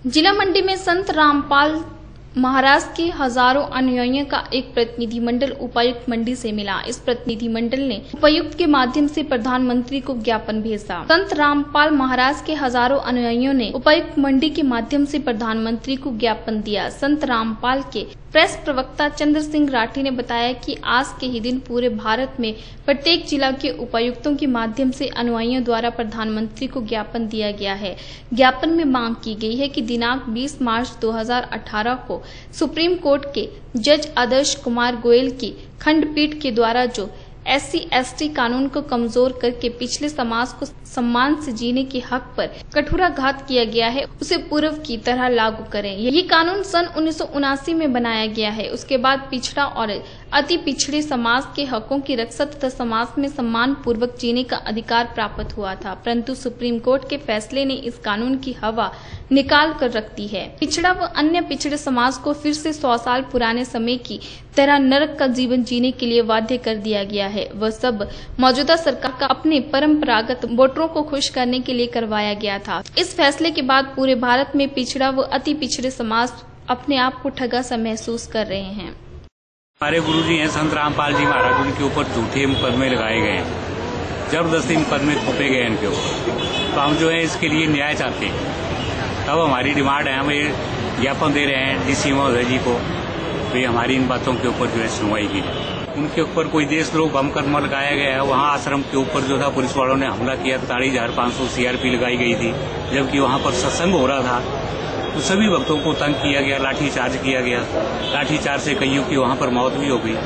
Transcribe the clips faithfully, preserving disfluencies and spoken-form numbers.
जिला मंडी में संत रामपाल महाराज के हजारों अनुयायियों का एक प्रतिनिधिमंडल उपायुक्त मंडी से मिला। इस प्रतिनिधिमंडल ने उपायुक्त के माध्यम से प्रधानमंत्री को ज्ञापन भेजा। संत रामपाल महाराज के हजारों अनुयायियों ने उपायुक्त मंडी के माध्यम से प्रधानमंत्री को ज्ञापन दिया। संत रामपाल के प्रेस प्रवक्ता चंद्र सिंह राठी ने बताया कि आज के ही दिन पूरे भारत में प्रत्येक जिला के उपायुक्तों के माध्यम से अनुयायियों द्वारा प्रधानमंत्री को ज्ञापन दिया गया है। ज्ञापन में मांग की गई है कि दिनांक बीस मार्च दो हज़ार अठारह को सुप्रीम कोर्ट के जज आदर्श कुमार गोयल की खंडपीठ के द्वारा जो एस सी एस टी कानून को कमजोर करके पिछले समाज को सम्मान से जीने के हक पर कठोराघात किया गया है, उसे पूर्व की तरह लागू करें। ये कानून सन उन्नीस सौ उनासी में बनाया गया है। उसके बाद पिछड़ा और अति पिछड़े समाज के हकों की रक्षा तथा समाज में सम्मान पूर्वक जीने का अधिकार प्राप्त हुआ था, परंतु सुप्रीम कोर्ट के फैसले ने इस कानून की हवा निकाल कर रख दी है। पिछड़ा व अन्य पिछड़े समाज को फिर से सौ साल पुराने समय की तरह नरक का जीवन जीने के लिए बाध्य कर दिया गया है। वह सब मौजूदा सरकार का अपने परंपरागत वोटरों को खुश करने के लिए करवाया गया था। इस फैसले के बाद पूरे भारत में पिछड़ा व अति पिछड़े समाज अपने आप को ठगा सा महसूस कर रहे हैं। हमारे गुरु जी हैं संत रामपाल जी महाराज, उनके ऊपर झूठे मुकदमे लगाए गए हैं, जबरदस्ती मुकदमे थोपे गए इनके ऊपर। तो हम जो है इसके लिए न्याय चाहते हैं। तब हमारी डिमांड है, हम ये ज्ञापन दे रहे हैं डीसी महोदय जी को, तो हमारी इन बातों के ऊपर जो है सुनवाई की जाए। उनके ऊपर कोई देशद्रोह बम कदमा लगाया गया है। वहाँ आश्रम के ऊपर जो था पुलिस वालों ने हमला किया, ताड़ी हजार पाँच सौ सी आर पी लगाई गई थी, जबकि वहाँ पर सत्संग हो रहा था। तो सभी भक्तों को तंग किया गया, लाठी चार्ज किया गया। लाठी चार्ज से कईयों की वहाँ पर मौत भी हो गई।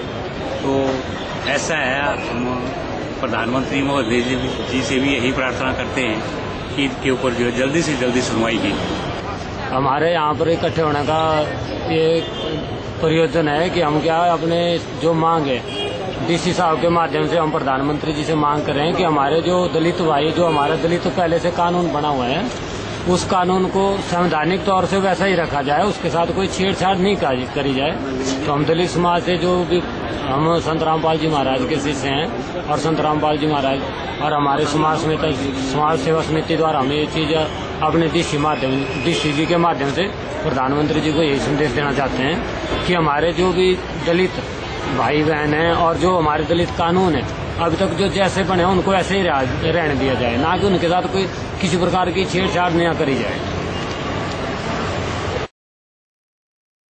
तो ऐसा है, हम प्रधानमंत्री महोदय जी से भी यही प्रार्थना करते हैं कि इसके ऊपर जो है जल्दी से जल्दी सुनवाई की। हमारे यहाँ पर इकट्ठे होने का ये प्रयोजन है कि हम क्या अपने जो मांग है डीसी साहब के माध्यम से हम प्रधानमंत्री जी से मांग कर रहे हैं कि हमारे जो दलित भाई, जो हमारा दलित पहले से कानून बना हुआ है, उस कानून को संवैधानिक तौर से वैसा ही रखा जाए, उसके साथ कोई छेड़छाड़ नहीं करी जाए। तो हम दलित समाज से जो भी हम संत रामपाल जी महाराज के शिष्य हैं और संत रामपाल जी महाराज और हमारे समाज समिति समाज सेवा समिति द्वारा हम ये चीज अपने डीसी माध्यम डीसी जी के माध्यम से प्रधानमंत्री जी को यही संदेश देना चाहते हैं कि हमारे जो भी दलित भाई बहन हैं और जो हमारे दलित कानून है अभी तक जो जैसे बने उनको ऐसे ही रहने दिया जाए, ना कि उनके साथ कोई किसी प्रकार की छेड़छाड़ न करी जाए।